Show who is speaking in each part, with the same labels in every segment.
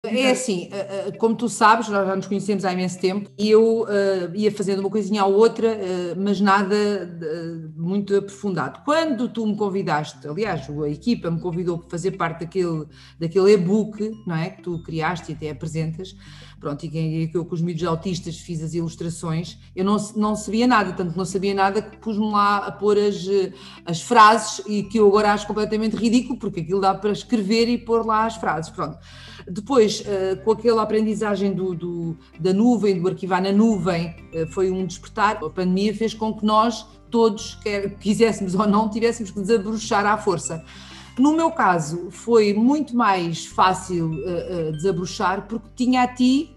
Speaker 1: É assim, como tu sabes, nós já nos conhecemos há imenso tempo e eu ia fazendo uma coisinha à outra, mas nada muito aprofundado. Quando tu me convidaste, aliás, a equipa me convidou para fazer parte daquele e-book, não é, que tu criaste e até apresentas, pronto, e que eu com os miúdos autistas fiz as ilustrações, eu não sabia nada, tanto não sabia nada que pus-me lá a pôr as frases e que eu agora acho completamente ridículo, porque aquilo dá para escrever e pôr lá as frases, pronto. Depois, com aquela aprendizagem da nuvem, do arquivar na nuvem, foi um despertar. A pandemia fez com que nós todos, quer quiséssemos ou não, tivéssemos que desabrochar à força. No meu caso, foi muito mais fácil desabrochar porque tinha a ti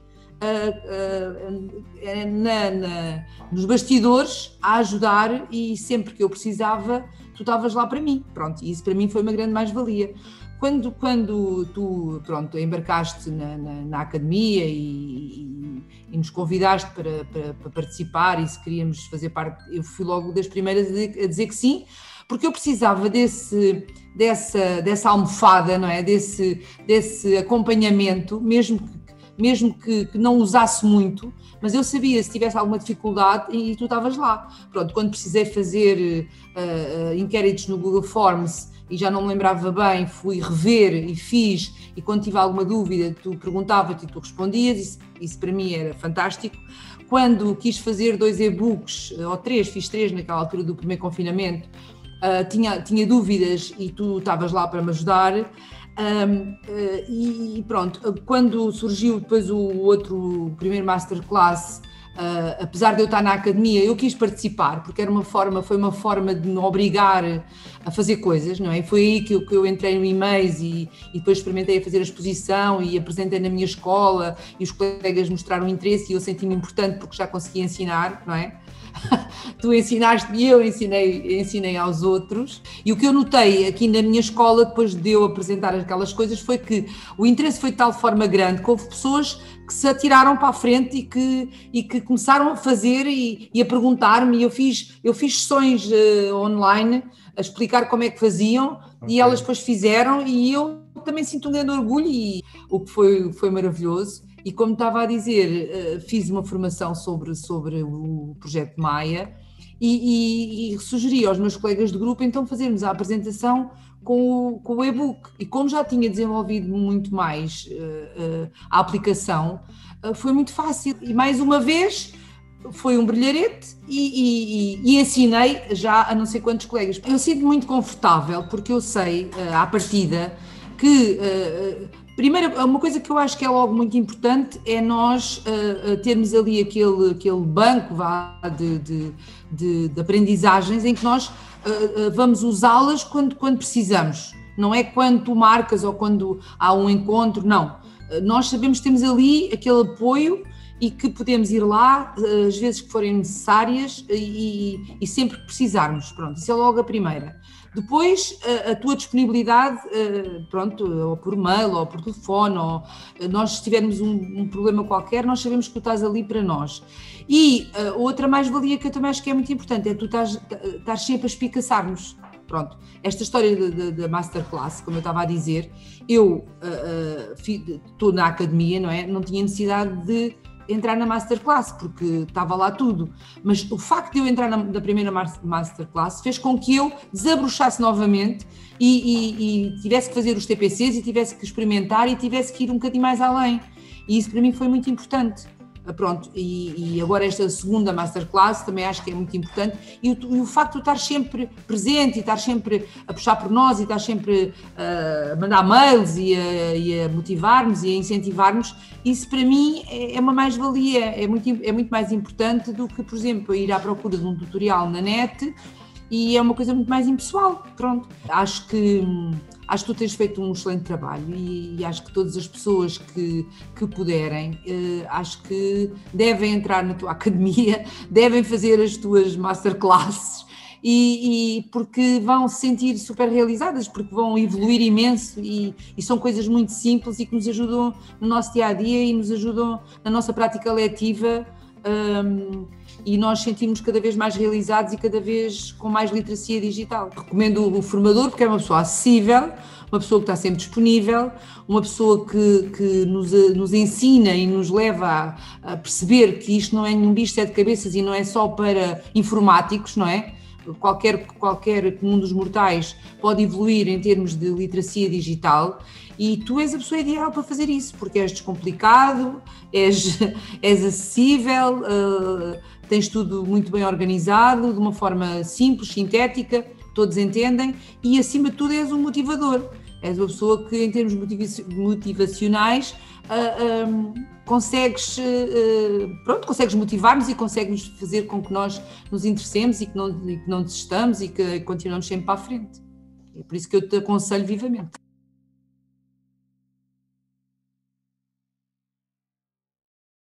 Speaker 1: nos bastidores a ajudar e sempre que eu precisava, tu estavas lá para mim. Pronto, e isso para mim foi uma grande mais-valia. Quando tu, pronto, embarcaste na academia e nos convidaste para participar e se queríamos fazer parte, eu fui logo das primeiras a dizer que sim, porque eu precisava dessa almofada, não é? Desse acompanhamento, mesmo que não usasse muito, mas eu sabia se tivesse alguma dificuldade e tu estavas lá. Pronto, quando precisei fazer inquéritos no Google Forms e já não me lembrava bem, fui rever e fiz, e quando tive alguma dúvida tu perguntavas-te e tu respondias, isso para mim era fantástico. Quando quis fazer 2 e-books, ou 3, fiz 3 naquela altura do primeiro confinamento, tinha dúvidas e tu estavas lá para me ajudar. E pronto, quando surgiu depois o primeiro masterclass, apesar de eu estar na academia, eu quis participar porque foi uma forma de me obrigar a fazer coisas, não é? E foi aí que eu entrei no e-mails e depois experimentei a fazer a exposição e apresentei na minha escola e os colegas mostraram interesse e eu senti-me importante porque já conseguia ensinar, não é? Tu ensinaste-me e eu ensinei aos outros, e o que eu notei aqui na minha escola depois de eu apresentar aquelas coisas foi que o interesse foi de tal forma grande que houve pessoas que se atiraram para a frente e que começaram a fazer e a perguntar-me, e eu fiz sessões online a explicar como é que faziam, okay. E elas depois fizeram e eu também sinto um grande orgulho e o que foi maravilhoso. E como estava a dizer, fiz uma formação sobre o projeto Maia e sugeri aos meus colegas de grupo então fazermos a apresentação com o e-book. E como já tinha desenvolvido muito mais a aplicação, foi muito fácil. E mais uma vez foi um brilharete e ensinei já a não sei quantos colegas. Eu sinto-me muito confortável porque eu sei, à partida, que... Primeiro, uma coisa que eu acho que é logo muito importante é nós termos ali aquele banco de aprendizagens em que nós vamos usá-las quando precisamos. Não é quando tu marcas ou quando há um encontro, não. Nós sabemos que temos ali aquele apoio e que podemos ir lá às vezes que forem necessárias e sempre que precisarmos. Pronto, isso é logo a primeira. Depois, a tua disponibilidade, pronto, ou por mail, ou por telefone, ou nós se tivermos um problema qualquer, nós sabemos que tu estás ali para nós. E outra mais-valia que eu também acho que é muito importante é tu estás sempre a espicaçar-nos. Pronto, esta história da masterclass, como eu estava a dizer, eu estou na academia, não é? Não tinha necessidade de entrar na masterclass, porque estava lá tudo, mas o facto de eu entrar na primeira masterclass fez com que eu desabrochasse novamente e tivesse que fazer os TPCs e tivesse que experimentar e tivesse que ir um bocadinho mais além, e isso para mim foi muito importante. Pronto, e agora esta segunda masterclass também acho que é muito importante e o facto de estar sempre presente e estar sempre a puxar por nós e estar sempre a mandar mails e a motivar-nos e a incentivar-nos, isso para mim é uma mais-valia, é muito mais importante do que, por exemplo, ir à procura de um tutorial na net, e é uma coisa muito mais impessoal. Pronto, acho que tu tens feito um excelente trabalho e acho que todas as pessoas que puderem, acho que devem entrar na tua academia, devem fazer as tuas masterclasses e porque vão se sentir super realizadas, porque vão evoluir imenso e são coisas muito simples e que nos ajudam no nosso dia-a-dia e nos ajudam na nossa prática letiva. E nós sentimos cada vez mais realizados e cada vez com mais literacia digital. Recomendo o formador porque é uma pessoa acessível, uma pessoa que está sempre disponível, uma pessoa que nos ensina e nos leva a perceber que isto não é nenhum bicho de sete cabeças e não é só para informáticos, não é? Qualquer comum dos mortais pode evoluir em termos de literacia digital e tu és a pessoa ideal para fazer isso, porque és descomplicado, és acessível, tens tudo muito bem organizado, de uma forma simples, sintética, todos entendem e acima de tudo és um motivador, és uma pessoa que em termos motivacionais consegues motivar-nos e consegues fazer com que nós nos interessemos e que não desistamos e que continuamos sempre para a frente. É por isso que eu te aconselho vivamente.